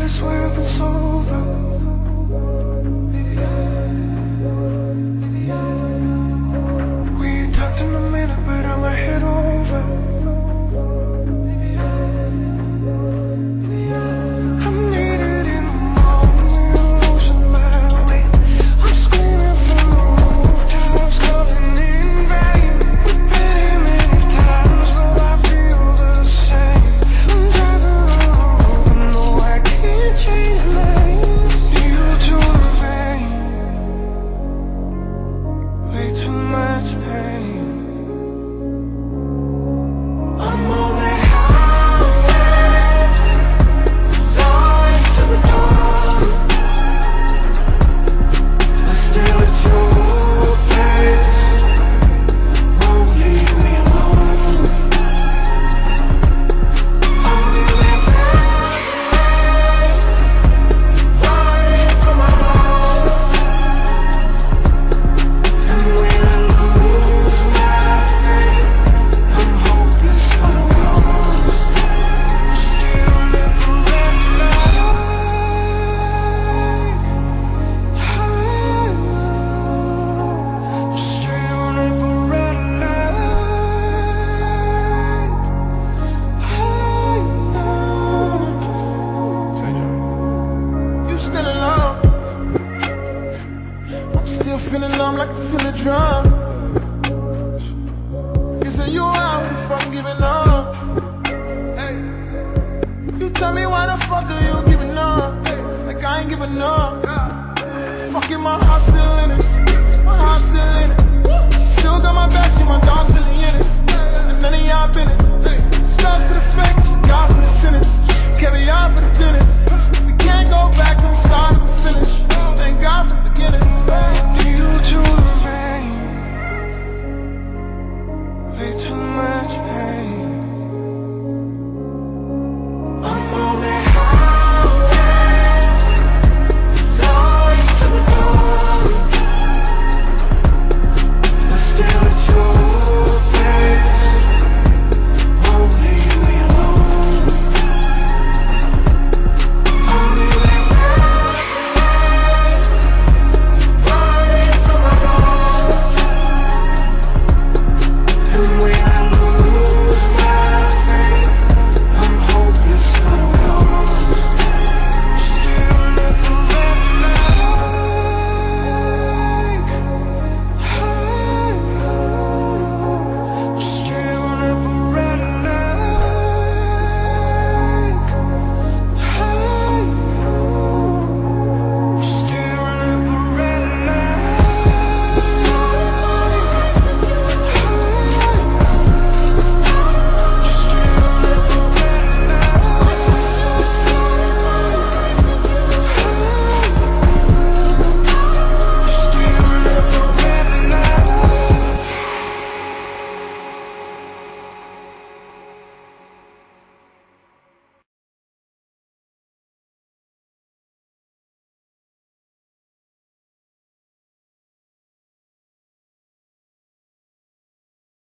swear I've been sober. We ain't talked in a minute, but I'ma head over. I'm needed in the moment, losing my way. I'm screaming from the rooftops, calling in vain. We've been here many times, but I feel the same. I'm driving on the road, but no, I can't change lanes. You too in vain, way too much pain. I'm on that highway, lost to the dawn. I stare at your face, won't leave me alone. I'm living fast lane, running from my home. And when I lose my faith, I'm hopeless but I'm lost. Still never red light. Still never red light. You still in love? I'm still feeling numb like I'm feeling drunk. You say you out if I'm giving up. Hey, you tell me why the fuck are you giving up? Hey, like I ain't giving up. Fucking my heart still in it. My heart still in it. She still got my back, she my dog still in it. And none of y'all been it.